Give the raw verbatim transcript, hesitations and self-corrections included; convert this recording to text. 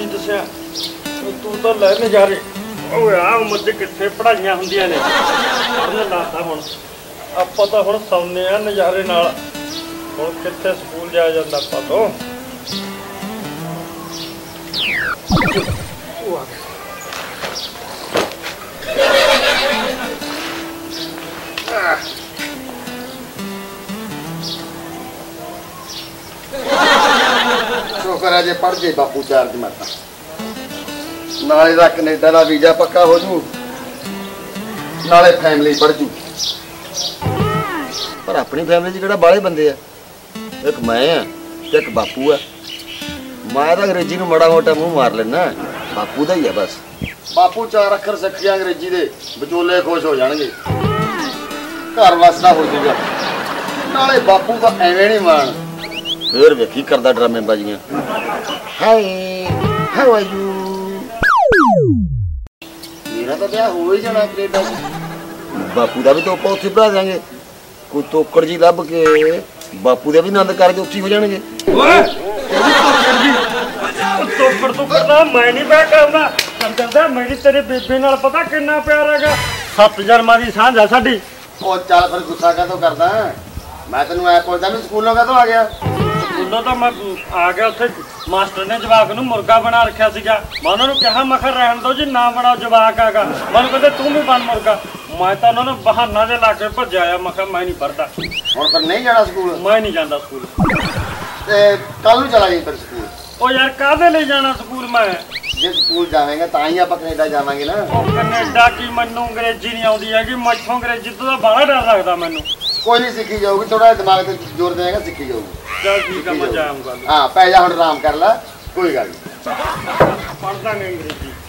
नहीं दसिया तू तो लै नज़ारे आ उम्र च कित्थे पढ़ाइयां हुंदियां ने पढ़न लाता हुण आपां तां हुण सौने आ नज़ारे नाल हुण कित्थे स्कूल जाया जांदा आपां तो शुक्र है जे पढ़ गए बापू चार जमाता नाले दा कनेडा दा वीजा पक्का हो जू नाले फैमिली बढ़ जू पर अपनी फैमिली च बाले बंदे आ एक मैं आ एक बापू है मैं तो अंग्रेजी नूं माड़ा मोटा मूँह मार लेना बापू दा ही है बस बापू चार अखर सिक्खे अंग्रेजी दे विचोले खुश हो जाणगे घर वसदा हो जाऊगा नाले बापू का एवें नहीं मान फिर वेखी करदा ड्रामेबाजियां हाय हाउ आर यू मेरा तो ब्याह हो ही जाना कनेडा बापू का भी तो ਆਪਾਂ ਉੱਥੇ ਬਣਾ ਦਾਂਗੇ ਕੋਈ ਤੋਕੜ ਜੀ ਲੱਭ ਕੇ ਬਾਪੂ ਦੇ ਵੀ ਆਨੰਦ ਕਰਕੇ ਉੱਥੇ ਹੋ ਜਾਣਗੇ ਓਏ ਤੋਕੜ ਤੋਂ ਕਰਦਾ ਮੈਂ ਨਹੀਂ ਬੈ ਕਰਦਾ ਕਹਿੰਦਾ ਮੇਰੀ ਤੇਰੇ ਬੇਬੇ ਨਾਲ ਪਤਾ ਕਿੰਨਾ ਪਿਆਰ ਹੈਗਾ ਸੱਤ ਜਨਮਾਂ ਦੀ ਸਾਂਝ ਆ ਸਾਡੀ ਉਹ ਚੱਲ ਫਿਰ ਗੁੱਸਾ ਕਾਹਤੋਂ ਕਰਦਾ ਮੈਂ ਤੈਨੂੰ ਐ ਪੁੱਛਦਾ ਵੀ ਸਕੂਲੋਂ ਕਾਹਤੋਂ ਆ ਗਿਆ ਸਕੂਲੋਂ ਤਾਂ ਮੈਂ ਆ ਗਿਆ ਉੱਥੇ ਮਾਸਟਰ ਨੇ ਜਵਾਕ ਨੂੰ ਮੁਰਗਾ ਬਣਾ ਰੱਖਿਆ ਸੀਗਾ ਮੈਂ ਉਹਨਾਂ ਨੂੰ ਕਿਹਾ ਮੈਂ ਕਿਹਾ ਰਹਿਣ ਦਿਓ ਜੀ ਨਾ ਬਣਾਓ ਜਵਾਕ ਆਗਾ ਮੈਨੂੰ ਕਹਿੰਦੇ ਤੂੰ ਵੀ ਬਣ ਮੁਰਗਾ ਮੈਂ ਤਾਂ ਉਹਨਾਂ ਨੂੰ ਬਹਾਨਾ ਦੇ ਲਾ ਕੇ ਭੱਜਿਆ ਆ ਮੈਂ ਕਿਹਾ ਮੈਂ ਨਹੀਂ ਪੜ੍ਹਦਾ ਹੁਣ ਫਿਰ ਨਹੀਂ ਜਾਣਾ ਸਕੂਲ ਮੈਂ ਨਹੀਂ ਜਾਂਦਾ ਸਕੂਲ ਤੇ ਕੱਲ ਨੂੰ ਚਲਾ ਜਾਈਂ ਫਿਰ ਸਕੂਲ ਉਹ ਯਾਰ ਕਾਹਦੇ ਲਈ ਜਾਣਾ ਸਕੂਲ ਮੈਂ ਜੇ ਸਕੂਲ ਜਾਵੇਂਗਾ ਤਾਂ ਹੀ ਆਪਾਂ ਕੈਨੇਡਾ ਜਾਵਾਂਗੇ ਨਾ ਉਹ ਕੈਨੇਡਾ ਕੀ ਮੈਨੂੰ ਅੰਗਰੇਜ਼ੀ ਨਹੀਂ ਆਉਂਦੀ ਹੈਗੀ ਮੈਥੋਂ ਅੰਗਰੇਜ਼ੀ ਤੋਂ ਤਾਂ ਬਾਹਲਾ ਡਰ ਲੱਗਦਾ ਮੈਨੂੰ ਕੋਈ ਨਹੀਂ ਸਿੱਖੀ ਜਾਊਗੀ ਥੋੜਾ ਦਿਮਾਗ ਤੇ ਜ਼ੋਰ ਦੇਗਾ ਸਿੱਖੀ ਜਾਊਗੀ ਚੱਲ ਠੀਕ ਆ ਮੈਂ ਜਾਊਂਗਾ ਹਾਂ ਪੈ ਜਾ ਹੁਣ ਆਰਾਮ ਕਰ ਲੈ ਕੋਈ ਗੱਲ ਨਹੀਂ ਪੜ੍ਹਦਾ ਨਹੀਂ ਅੰਗਰੇਜ਼ੀ